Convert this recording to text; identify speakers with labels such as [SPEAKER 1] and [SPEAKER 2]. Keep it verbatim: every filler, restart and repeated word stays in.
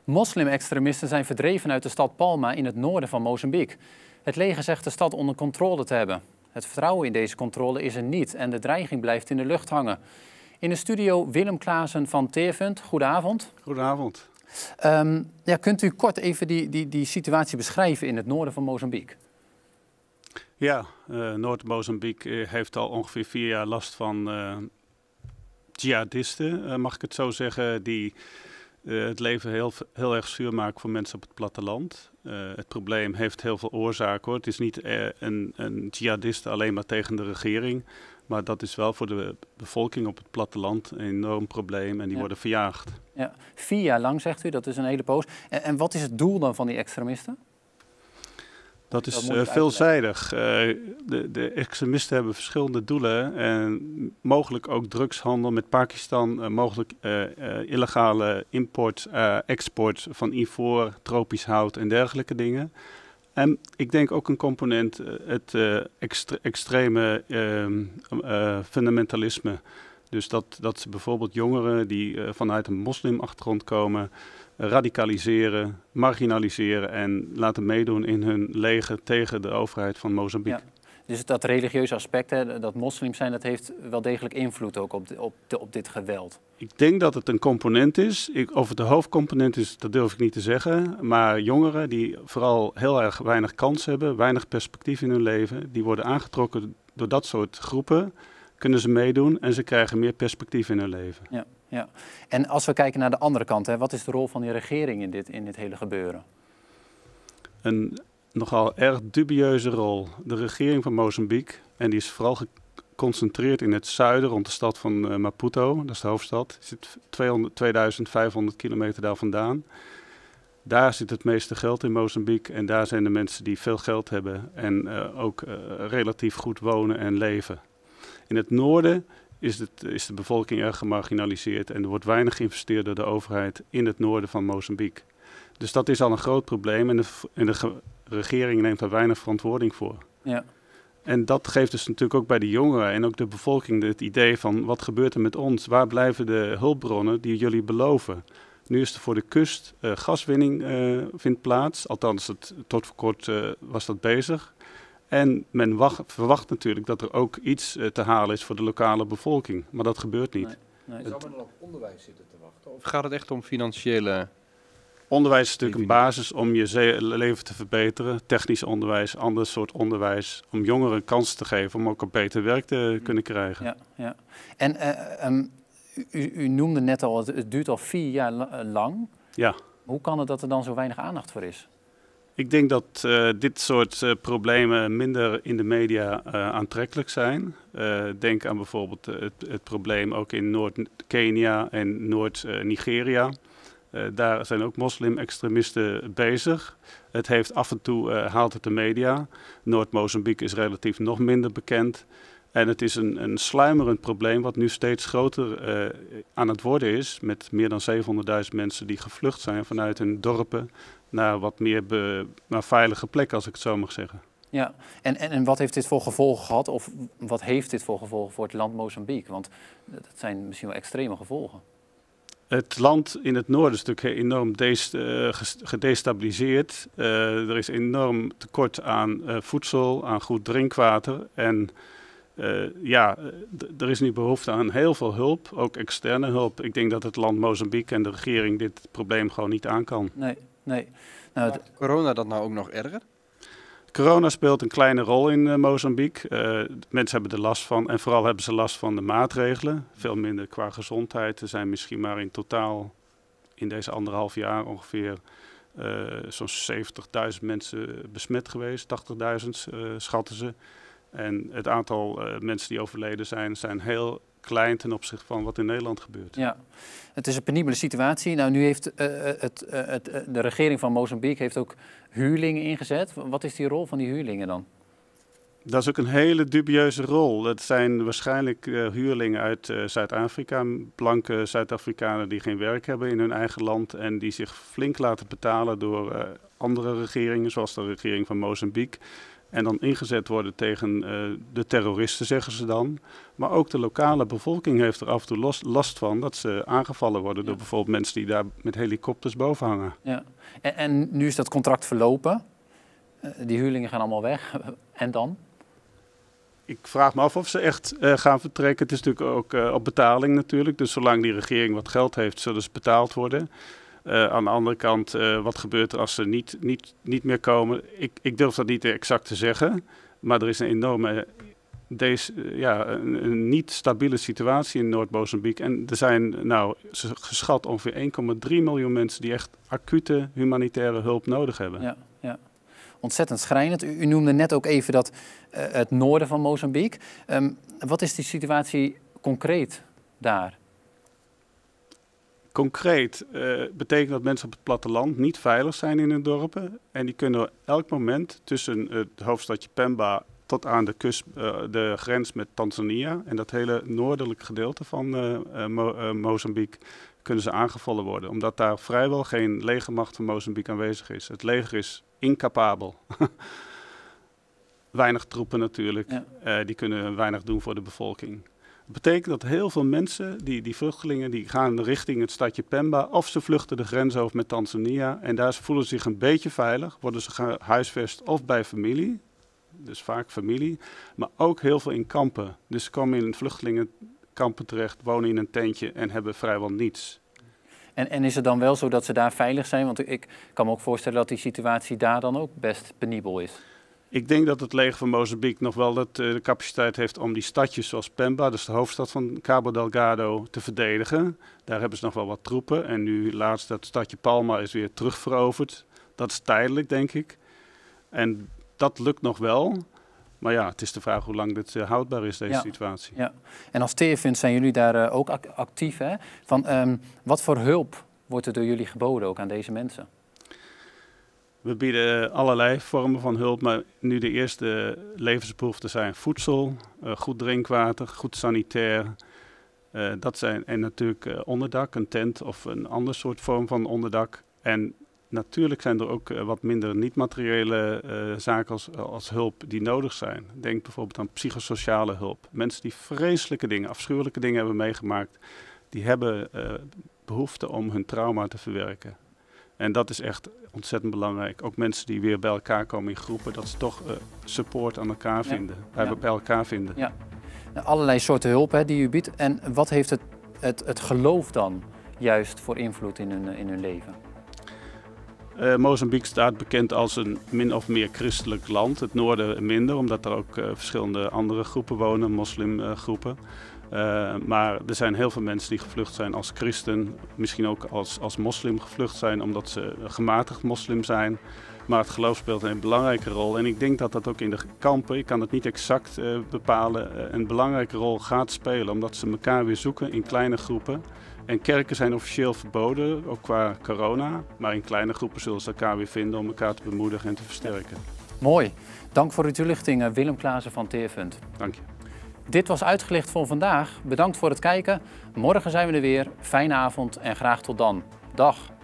[SPEAKER 1] Moslim-extremisten zijn verdreven uit de stad Palma in het noorden van Mozambique. Het leger zegt de stad onder controle te hebben. Het vertrouwen in deze controle is er niet en de dreiging blijft in de lucht hangen. In de studio Willem Klaassen van Teerfund. Goedenavond.
[SPEAKER 2] Goedenavond.
[SPEAKER 1] Um, ja, kunt u kort even die, die, die situatie beschrijven in het noorden van Mozambique?
[SPEAKER 2] Ja, uh, Noord-Mozambique heeft al ongeveer vier jaar last van uh, jihadisten, uh, mag ik het zo zeggen, die uh, het leven heel, heel erg zuur maken voor mensen op het platteland. Uh, het probleem heeft heel veel oorzaken hoor. Het is niet uh, een, een jihadist alleen maar tegen de regering, maar dat is wel voor de bevolking op het platteland een enorm probleem en die ja. worden verjaagd.
[SPEAKER 1] Ja, vier jaar lang zegt u, dat is een hele poos. En, en wat is het doel dan van die extremisten?
[SPEAKER 2] Dat is uh, veelzijdig. Uh, de, de extremisten hebben verschillende doelen en mogelijk ook drugshandel met Pakistan, uh, mogelijk uh, uh, illegale import, uh, export van ivoor, tropisch hout en dergelijke dingen. En ik denk ook een component, uh, het uh, extre extreme uh, uh, fundamentalisme. Dus dat, dat ze bijvoorbeeld jongeren die uh, vanuit een moslimachtergrond komen, radicaliseren, marginaliseren en laten meedoen in hun leger tegen de overheid van Mozambique.
[SPEAKER 1] Ja, dus dat religieuze aspect, hè, dat moslims zijn, dat heeft wel degelijk invloed ook op, de, op, de, op dit geweld.
[SPEAKER 2] Ik denk dat het een component is. Ik, of het de hoofdcomponent is, dat durf ik niet te zeggen. Maar jongeren die vooral heel erg weinig kans hebben, weinig perspectief in hun leven, die worden aangetrokken door dat soort groepen, kunnen ze meedoen en ze krijgen meer perspectief in hun leven.
[SPEAKER 1] Ja. Ja. En als we kijken naar de andere kant, hè, wat is de rol van die regering in dit, in dit hele gebeuren?
[SPEAKER 2] Een nogal erg dubieuze rol. De regering van Mozambique, en die is vooral geconcentreerd in het zuiden rond de stad van uh, Maputo, dat is de hoofdstad, zit tweehonderd, tweeduizend vijfhonderd kilometer daar vandaan. Daar zit het meeste geld in Mozambique en daar zijn de mensen die veel geld hebben en uh, ook uh, relatief goed wonen en leven. In het noorden Is, het, is de bevolking erg gemarginaliseerd en er wordt weinig geïnvesteerd door de overheid in het noorden van Mozambique. Dus dat is al een groot probleem en de, en de regering neemt daar weinig verantwoording voor.
[SPEAKER 1] Ja.
[SPEAKER 2] En dat geeft dus natuurlijk ook bij de jongeren en ook de bevolking het idee van wat gebeurt er met ons? Waar blijven de hulpbronnen die jullie beloven? Nu is er voor de kust uh, gaswinning uh, vindt plaats, althans het, tot voor kort uh, was dat bezig. En men wacht, verwacht natuurlijk dat er ook iets uh, te halen is voor de lokale bevolking. Maar dat gebeurt niet. Nee,
[SPEAKER 3] nee. Zou men dan op onderwijs zitten te wachten? Of gaat het echt om financiële...
[SPEAKER 2] Onderwijs is natuurlijk een basis om je leven te verbeteren. Technisch onderwijs, ander soort onderwijs. Om jongeren een kans te geven om ook een beter werk te kunnen krijgen.
[SPEAKER 1] Ja, ja. En uh, um, u, u noemde net al, het, het duurt al vier jaar lang.
[SPEAKER 2] Ja.
[SPEAKER 1] Hoe kan het dat er dan zo weinig aandacht voor is?
[SPEAKER 2] Ik denk dat uh, dit soort uh, problemen minder in de media uh, aantrekkelijk zijn. Uh, denk aan bijvoorbeeld uh, het, het probleem ook in Noord-Kenia en Noord-Nigeria. Uh, daar zijn ook moslim-extremisten bezig. Het heeft af en toe uh, haalt het de media. Noord-Mozambique is relatief nog minder bekend. En het is een, een sluimerend probleem wat nu steeds groter uh, aan het worden is. Met meer dan zevenhonderdduizend mensen die gevlucht zijn vanuit hun dorpen naar wat meer be, naar veilige plekken, als ik het zo mag zeggen.
[SPEAKER 1] Ja, en, en, en wat heeft dit voor gevolgen gehad? Of wat heeft dit voor gevolgen voor het land Mozambique? Want dat zijn misschien wel extreme gevolgen.
[SPEAKER 2] Het land in het noorden is natuurlijk enorm uh, gedestabiliseerd. Uh, er is enorm tekort aan uh, voedsel, aan goed drinkwater. En uh, ja, er is nu behoefte aan heel veel hulp, ook externe hulp. Ik denk dat het land Mozambique en de regering dit probleem gewoon niet aan kan.
[SPEAKER 1] Nee, nee. Nou,
[SPEAKER 3] Maakt corona dat nou ook nog erger?
[SPEAKER 2] Corona speelt een kleine rol in uh, Mozambique. Uh, mensen hebben er last van en vooral hebben ze last van de maatregelen. Veel minder qua gezondheid. Er zijn misschien maar in totaal in deze anderhalf jaar ongeveer uh, zo'n zeventigduizend mensen besmet geweest. tachtigduizend uh, schatten ze. En het aantal uh, mensen die overleden zijn, zijn heel klein ten opzichte van wat in Nederland gebeurt.
[SPEAKER 1] Ja, het is een penibele situatie. Nou, nu heeft uh, het, uh, het, uh, de regering van Mozambique heeft ook huurlingen ingezet. Wat is die rol van die huurlingen dan?
[SPEAKER 2] Dat is ook een hele dubieuze rol. Het zijn waarschijnlijk uh, huurlingen uit uh, Zuid-Afrika, blanke Zuid-Afrikanen die geen werk hebben in hun eigen land en die zich flink laten betalen door uh, andere regeringen, zoals de regering van Mozambique. en dan ingezet worden tegen uh, de terroristen, zeggen ze dan. Maar ook de lokale bevolking heeft er af en toe los, last van dat ze aangevallen worden ja. door bijvoorbeeld mensen die daar met helikopters boven hangen.
[SPEAKER 1] Ja. En, en nu is dat contract verlopen. Uh, die huurlingen gaan allemaal weg. En dan?
[SPEAKER 2] Ik vraag me af of ze echt uh, gaan vertrekken. Het is natuurlijk ook uh, op betaling natuurlijk. Dus zolang die regering wat geld heeft, zullen ze betaald worden. Uh, aan de andere kant, uh, wat gebeurt er als ze niet, niet, niet meer komen? Ik, ik durf dat niet exact te zeggen. Maar er is een enorme, deze, uh, ja, een, een niet stabiele situatie in Noord-Mozambique. En er zijn nou geschat ongeveer één komma drie miljoen mensen die echt acute humanitaire hulp nodig hebben.
[SPEAKER 1] Ja, ja. Ontzettend schrijnend. U, u noemde net ook even dat, uh, het noorden van Mozambique. Um, wat is die situatie concreet daar?
[SPEAKER 2] Concreet uh, betekent dat mensen op het platteland niet veilig zijn in hun dorpen. En die kunnen elk moment tussen het hoofdstadje Pemba tot aan de, kust, uh, de grens met Tanzania en dat hele noordelijke gedeelte van uh, uh, Mo uh, Mozambique kunnen ze aangevallen worden. Omdat daar vrijwel geen legermacht van Mozambique aanwezig is. Het leger is incapabel. Weinig troepen natuurlijk. Ja. Uh, die kunnen weinig doen voor de bevolking. Dat betekent dat heel veel mensen, die, die vluchtelingen, die gaan richting het stadje Pemba of ze vluchten de grens over met Tanzania en daar voelen ze zich een beetje veilig, worden ze gehuisvest of bij familie, dus vaak familie, maar ook heel veel in kampen. Dus ze komen in vluchtelingenkampen terecht, wonen in een tentje en hebben vrijwel niets.
[SPEAKER 1] En, en is het dan wel zo dat ze daar veilig zijn? Want ik kan me ook voorstellen dat die situatie daar dan ook best penibel is.
[SPEAKER 2] Ik denk dat het leger van Mozambique nog wel dat, uh, de capaciteit heeft om die stadjes zoals Pemba, dus de hoofdstad van Cabo Delgado, te verdedigen. Daar hebben ze nog wel wat troepen en nu laatst dat stadje Palma is weer terugveroverd. Dat is tijdelijk, denk ik. En dat lukt nog wel. Maar ja, het is de vraag hoe lang dit uh, houdbaar is, deze ja, situatie.
[SPEAKER 1] Ja. En als Teerfund zijn jullie daar uh, ook ac actief, hè? Van, um, wat voor hulp wordt er door jullie geboden ook aan deze mensen?
[SPEAKER 2] We bieden allerlei vormen van hulp, maar nu de eerste levensbehoeften zijn voedsel, uh, goed drinkwater, goed sanitair. Uh, dat zijn, en natuurlijk uh, onderdak, een tent of een ander soort vorm van onderdak. En natuurlijk zijn er ook uh, wat minder niet-materiële uh, zaken als, als hulp die nodig zijn. Denk bijvoorbeeld aan psychosociale hulp. Mensen die vreselijke dingen, afschuwelijke dingen hebben meegemaakt, die hebben uh, behoefte om hun trauma te verwerken. En dat is echt ontzettend belangrijk. Ook mensen die weer bij elkaar komen in groepen, dat ze toch uh, support aan elkaar vinden. Ja. Bij, ja. bij elkaar vinden.
[SPEAKER 1] Ja. Nou, allerlei soorten hulp hè, die u biedt. En wat heeft het, het, het geloof dan juist voor invloed in hun, in hun leven?
[SPEAKER 2] Uh, Mozambique staat bekend als een min of meer christelijk land. Het noorden minder, omdat er ook uh, verschillende andere groepen wonen, moslimgroepen. Uh, maar er zijn heel veel mensen die gevlucht zijn als christen, misschien ook als, als moslim gevlucht zijn omdat ze gematigd moslim zijn. Maar het geloof speelt een belangrijke rol en ik denk dat dat ook in de kampen, ik kan het niet exact uh, bepalen, uh, een belangrijke rol gaat spelen. Omdat ze elkaar weer zoeken in kleine groepen. En kerken zijn officieel verboden, ook qua corona. Maar in kleine groepen zullen ze elkaar weer vinden om elkaar te bemoedigen en te versterken.
[SPEAKER 1] Mooi. Dank voor uw toelichting, Willem Klaassen van Teerfund.
[SPEAKER 2] Dank je.
[SPEAKER 1] Dit was Uitgelicht voor vandaag. Bedankt voor het kijken. Morgen zijn we er weer. Fijne avond en graag tot dan. Dag.